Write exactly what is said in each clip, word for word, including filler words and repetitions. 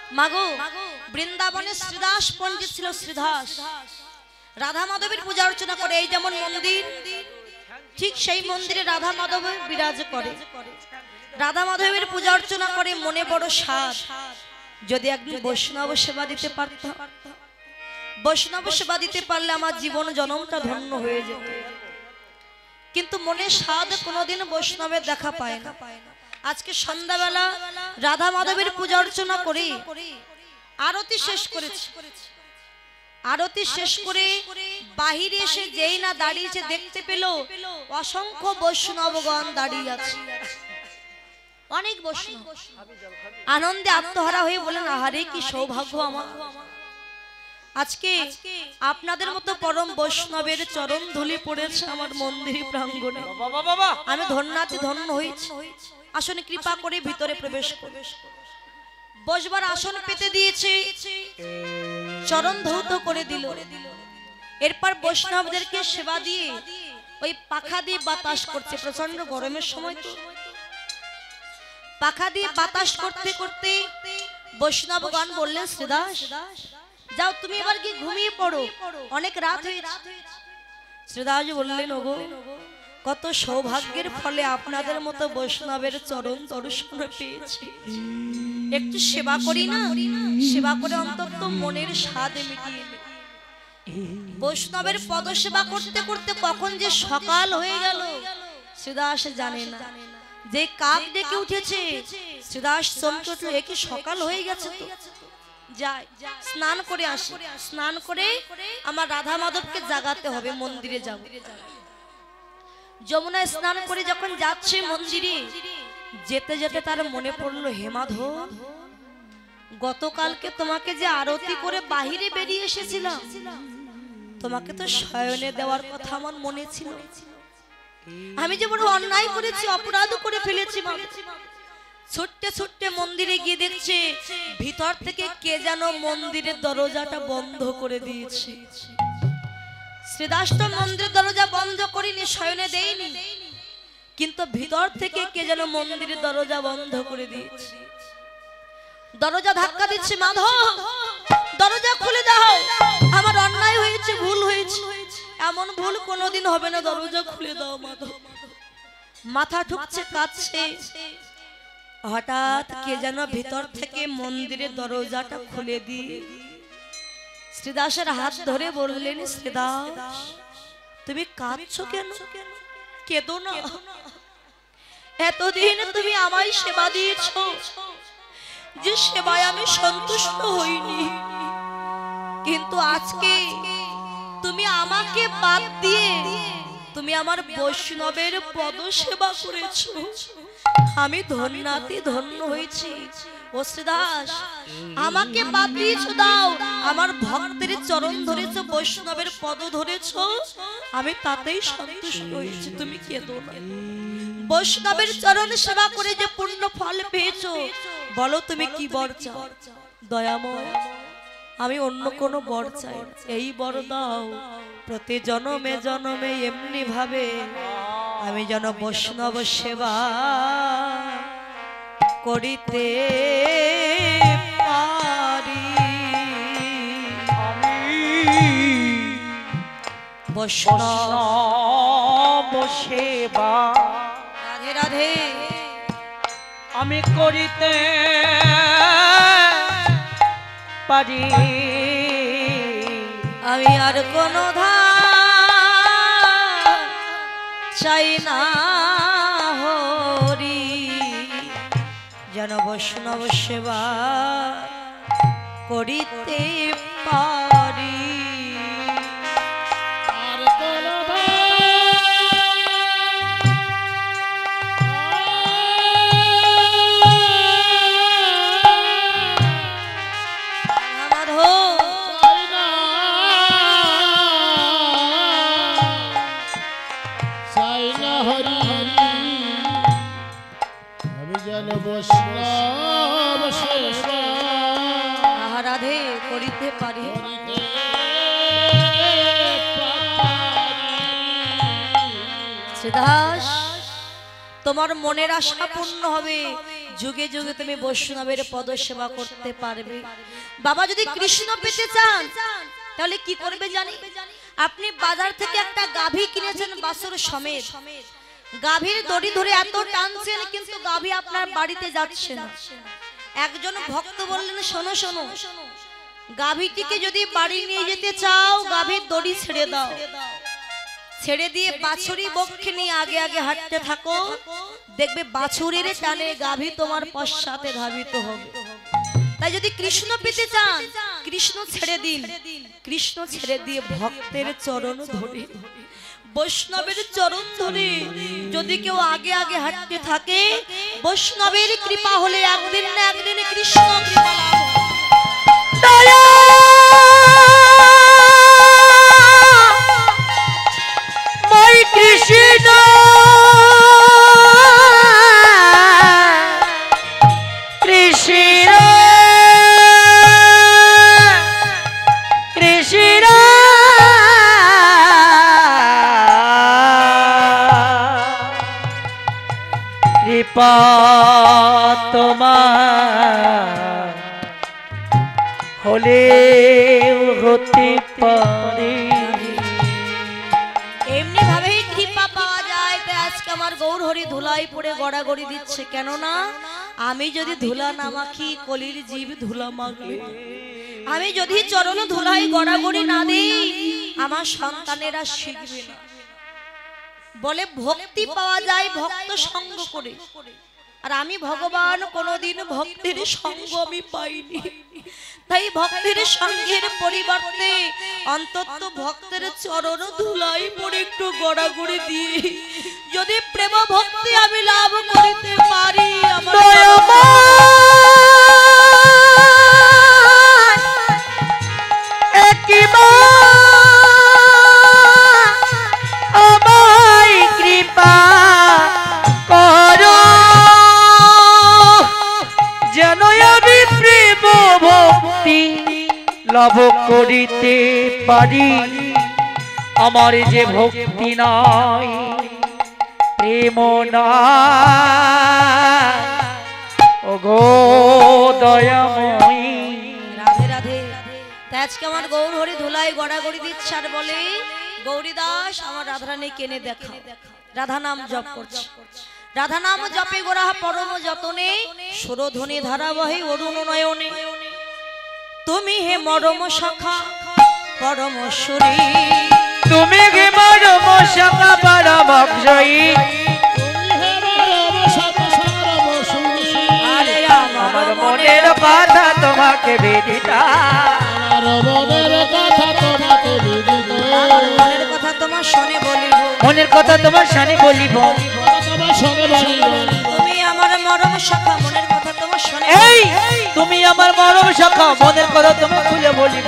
মাগো বৃন্দাবনে শ্রীদাস পণ্ডিত ছিল। শ্রীদাস রাধা মাধবের পূজা অর্চনা করে। এই যেমন মন্দির, ঠিক সেই মন্দিরে রাধা মাধব বিরাজ করে। রাধা মাধবের পূজা অর্চনা করে, মনে বড় সাধ। যদি একদিন বৈষ্ণব সেবা দিতে পারতাম, বৈষ্ণব সেবা দিতে পারলে আমার জীবন জনমটা ধন্য হয়ে যেত। কিন্তু মনে সাধ কোনোদিন বৈষ্ণবের দেখা পায় না। আজকে সন্ধ্যাবেলা রাধা মাধবের পূজা অর্চনা করে আরতি শেষ করেছে। আরতি শেষ করে বাহিরে এসে যেই না দাঁড়িয়েছে, দেখতে পেল অসংখ্য বৈষ্ণবগণ দাঁড়িয়ে আছে। অনেক বৈষ্ণব আনন্দে আত্মহারা হয়ে বলেন, আহারে কি সৌভাগ্য আমার, আজকে আপনাদের মতো পরম বৈষ্ণবের চরণ ধুলি পড়েছে আমার মন্দির প্রাঙ্গণে। আমি ধন্যাতি ধন্য হয়েছি। আসনে কৃপা করে ভিতরে প্রবেশ করে বসবার আসন পেতে দিয়েছে, চরণ ধৌত করে দিল। এরপর বৈষ্ণবদেরকে সেবা দিয়ে ওই পাখা দিয়ে বাতাস করছে। প্রচন্ড গরমের সময় তো পাখা দিয়ে বাতাস করতে করতে বৈষ্ণবগণ বললেন, শ্রীদাস যাও তুমি এবার কি ঘুমিয়ে পড়ো, অনেক রাত হয়েছে। শ্রীদাস বললেন, ওগো কত সৌভাগ্যের ফলে আপনাদের মতো বৈষ্ণবের চরণ দর্শন পেয়েছি, একটু সেবা করি না, সেবা করে অন্তত মনের স্বাদ মিটিয়ে নি। বৈষ্ণবের পদ সেবা করতে করতে কখন যে সকাল হয়ে গেল শ্রীদাস জানে না। যে কাক ডেকে উঠেছে শ্রীদাস চমকে উঠল, এ কি সকাল হয়ে গেছে, তো যাই স্নান করে আসি। স্নান করে আমার রাধা মাধবকে জাগাতে হবে, মন্দিরে যাব। যমুনায় স্নান করে যখন যাচ্ছে মন্দিরে, যেতে যেতে তার মনে পড়লো, হে মাধব গতকালকে তোমাকে যে আরতি করে বাহিরে বেরিয়ে এসেছিলাম, তোমাকে তো শয়নে দেওয়ার কথা আমার মনে ছিল। আমি যে বড় অন্যায় করেছি, অপরাধ করে ফেলেছি। ছুটতে ছুটতে মন্দিরে গিয়ে দেখছে ভিতর থেকে কে যেন মন্দিরের দরজাটা বন্ধ করে দিয়েছে। শ্রীদাস তো মন্দিরের দরজা বন্ধ করিনি, শয়নে দেয়নি, কিন্তু ভিতর থেকে কে যেন মন্দিরের দরজা বন্ধ করে দিয়েছে। দরজা ধাক্কা দিচ্ছে, মাধব দরজা খুলে দাও, আমার অন্যায় হয়েছে, ভুল হয়েছে, এমন ভুল কোনোদিন হবে না, দরজা খুলে দাও মাধব। মাথা ঠুকছে, কাঁদছে। হঠাৎ কে যেন ভিতর থেকে মন্দিরের দরজাটা খুলে দিয়ে শ্রীদাসের হাত ধরে বললেন, শ্রীদাস তুমি কাঁদছো কেন? কেঁদো না, এতদিন তুমি আমায় সেবা দিয়েছো, যে সেবায় আমি সন্তুষ্ট হইনি, কিন্তু আজকে তুমি আমাকে বাদ দিয়ে তুমি আমার বৈষ্ণবের পদ সেবা করেছো, আমি ধন্যাতি ধন্য হয়েছি। ও শ্রীদাস আমাকে বাদ দিয়েছো, দাও আমার ভক্তের চরণ ধরেছো, বৈষ্ণবের পদ ধরেছো, আমি তাতেই সন্তুষ্ট হয়েছি, তুমি কেঁদো না। বৈষ্ণবের চরণ সেবা করে যে পূর্ণ ফল পেয়েছো, বলো তুমি কি বর চাও? দয়াময় আমি অন্য কোনো বর চাই না, এই বর দাও প্রতি জনমে জনমে এমনি ভাবে আমি যেন বৈষ্ণব সেবা করিতে পারি। আমি বৈষ্ণব সেবা রাধে রাধে আমি করিতে পারি, আমি আর কোনো ধার চাই না হরি, যেন বৈষ্ণব সেবা করিতে পারি। রাধে করিতে পারি। শ্রীদাস তোমার মনের আশা পূর্ণ হবে, যুগে যুগে তুমি বৈষ্ণবের পদ সেবা করতে পারবে। বাবা যদি কৃষ্ণ পেতে চান তাহলে কি করবে জানি? আপনি বাজার থেকে একটা গাভী কিনেছেন বাছুর সমেত, গাভীর দড়ি ধরে এত টানছেন কিন্তু গাভী আপনার বাড়িতে যাচ্ছে না। একজন ভক্ত বললেন, শোনো শোনো, গাভীটিকে যদি বাড়ি নিয়ে যেতে চাও গাভীর দড়ি ছেড়ে দাও, ছেড়ে দিয়ে বাছুরি বক্ষে নিয়ে আগে আগে হাঁটতে থাকো, দেখবে বাছুরির টানে গাভী তোমার পশ্চাতে ধাবিত হবে। তাই যদি কৃষ্ণ পেতে চান কৃষ্ণ ছেড়ে দিন, কৃষ্ণ ছেড়ে দিয়ে ভক্তের চরণ ধরে, বৈষ্ণবের চরণ ধরে যদি কেউ আগে আগে হাঁটতে থাকে, বৈষ্ণবের কৃপা হলে একদিন না একদিন কৃষ্ণ কৃপা লাভ হবে। কৃষ্ণ কৃষ্ণ কৃষ্ণ কৃপা তোমার হলে হতে পারে। এমনি ভাবেই কৃপা পাওয়া যায়। তাই আজকে আমার গৌর হরি ধুলাই পড়ে গড়াগড়ি দিচ্ছে, কেননা আমি যদি ধুলা না মাখি কলির জীব ধুলা মাখবে। আমি যদি চরণ ধুলাই গড়াগড়ি না দিই আমার সন্তানেরা শিখবে না। বলে ভক্তি পাওয়া যায় ভক্ত সঙ্গ করে, আর আমি ভগবান কোনোদিন ভক্তের সঙ্গ আমি পাইনি। তাই ভক্তের সঙ্গের পরিবর্তে অন্তত ভক্তের চরণ ধুলাই পড়ে একটু গড়াগড়ি দিয়ে যদি প্রেম ভক্তি আমি লাভ করিতে পারি, আমার কৃপা করো যেন আমি প্রেম ভক্তি লাভ করিতে পারি। আমার যে ভক্তি নাই প্রেম নাই, ওগো দয়াময়ী। রাধে রাধে। তাই আজকে আমার গৌর হরি ধুলাই গড়াগড়ি দিচ্ছে আর বলে, গৌরী দাস আমার রাধারানী কেনে দেখা। রাধা নাম জপ করছে, রাধা নাম জপে গোরা পরম যতনে, সুরধ্বনি ধারা বহে অরুণ নয়নে। তুমি হে মরম সখা পরম সুরী, তুমি হে মরম সখা পরম জয়ী। আরে আমার মনের কথা তোমাকে বেদিতা, মনের কথা তোমার শোনে বলিব, মনের কথা তোমার শানে বলিব। তুমি আমার মরম সখা মনের কথা তোমার শোনে, এই তুমি আমার মরম সখা মনের কথা তুমি খুলে বলিব।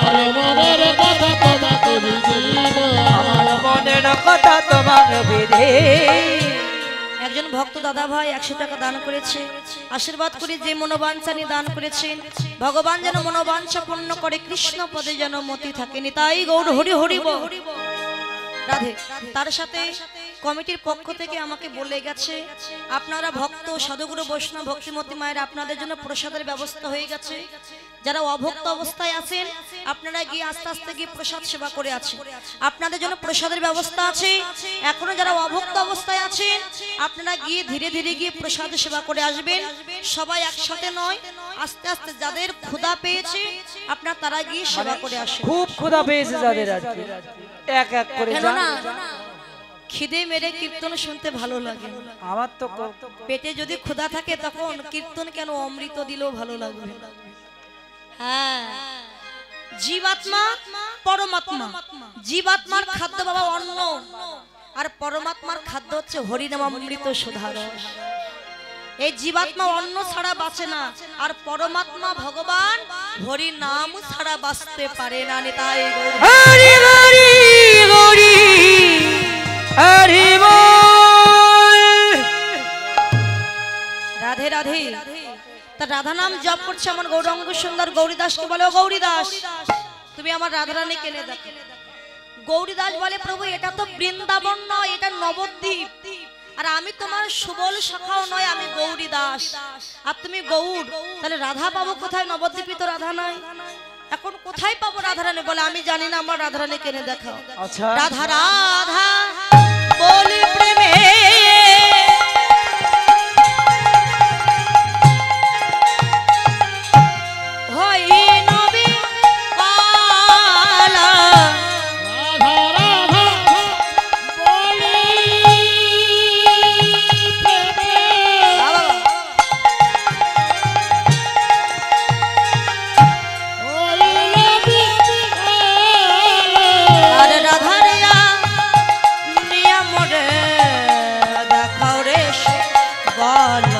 আমার মনের কথা তোমাকে বেদে। একজন ভক্ত দাদা ভাই একশো টাকা দান করেছে, আশীর্বাদ করে যে মনোবাঞ্ছা নিয়ে দান করেছেন, ভগবান যেন মনোবাঞ্ছা পূর্ণ করে, কৃষ্ণ পদে যেন মতি থাকেনি। তাই গৌর হরি হরিব রাধে। তার সাথে কমিটির পক্ষ থেকে আমাকে বলে গেছে, আপনারা ভক্ত সাধুগুরু বৈষ্ণব ভক্তিমতী মায়ের আপনাদের জন্য প্রসাদের ব্যবস্থা হয়ে গেছে। যারা অভক্ত অবস্থায় আছেন আপনারা গিয়ে আস্তে আস্তে গিয়ে প্রসাদ সেবা করে আছেন, আপনাদের জন্য প্রসাদের ব্যবস্থা আছে। এখনো যারা অভক্ত অবস্থায় আছেন আপনারা গিয়ে ধীরে ধীরে গিয়ে প্রসাদ সেবা করে আসবেন। সবাই একসাথে নয়, আস্তে আস্তে যাদের ক্ষুধা পেয়েছে আপনারা তারা গিয়ে সেবা করে আসেন। খুব ক্ষুধা পেয়েছে যাদের আজকে, এক এক করে কেন না খিদে মেরে কীর্তন শুনতে ভালো লাগে। আমার তো পেটে যদি ক্ষুধা থাকে তখন কীর্তন কেন অমৃত দিলেও ভালো লাগবে। হ্যাঁ, জীবাত্মা পরমাত্মা, জীবাত্মার খাদ্য বাবা অন্ন, আর পরমাত্মার খাদ্য হচ্ছে হরিনাম অমৃত সুধারস। এই জীবাত্মা অন্ন ছাড়া বাঁচে না, আর পরমাত্মা ভগবান হরি নাম ছাড়া বাঁচতে পারে না। নিতাই গৌর হরি হরি হরি হরি বল। রাধে রাধে। তা রাধা নাম জপ করছে আমার গৌরাঙ্গ সুন্দর গৌরীদাসকে বলে, ও গৌরীদাস তুমি আমার রাধারানী কেনে দেখো। গৌরীদাস বলে, প্রভু এটা তো বৃন্দাবন নয়, এটা নবদ্বীপ। আর আমি তোমার সুবল সখাও নয়, আমি গৌরী দাস আর তুমি গৌর, তাহলে রাধা পাবো কোথায়? নবদ্বীপে তো রাধা নাই, এখন কোথায় পাবো রাধারানী? বলে আমি জানি না, আমার রাধারানী কেনে দেখাও। আচ্ছা রাধা রাধা বলি প্রেমে হই নবী কালা। আর রাধারিয়া নিয়া মোরে দেখাও রে বল